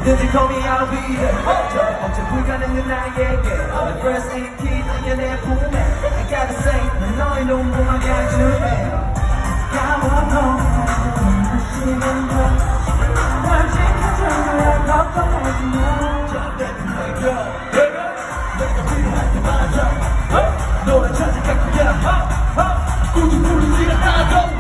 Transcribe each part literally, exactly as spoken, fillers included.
언제든지 call me I'll be there. 어째 불가능한 나에게 The first aid kit 이게 내 품에 I gotta say 넌 너의 눈부만 가주네. 가워 너 다시는 널 지켜줄 거야 걱정하지 마. 자 내가 내가 내가 필요할 때마다 너를 찾아갈 거야. 꾸준히 부르지 않아도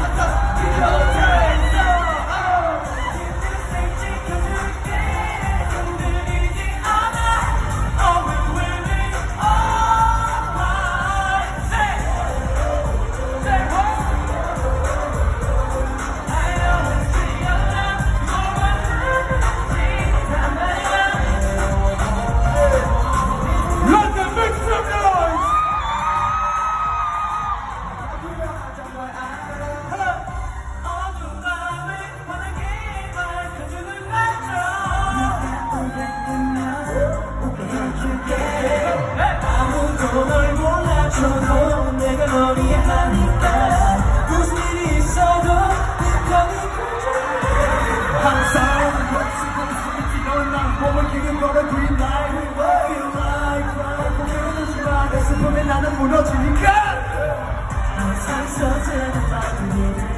널 몰라줘도 내가 널 이해하니까 무슨 일이 있어도 거기 항상 멋지고 숨이 튀어난 난 몸을 기는 거를 green light feel like crying 고개를 들지 마 내 슬픔에 나는 무너지니까 항상 서투른 말들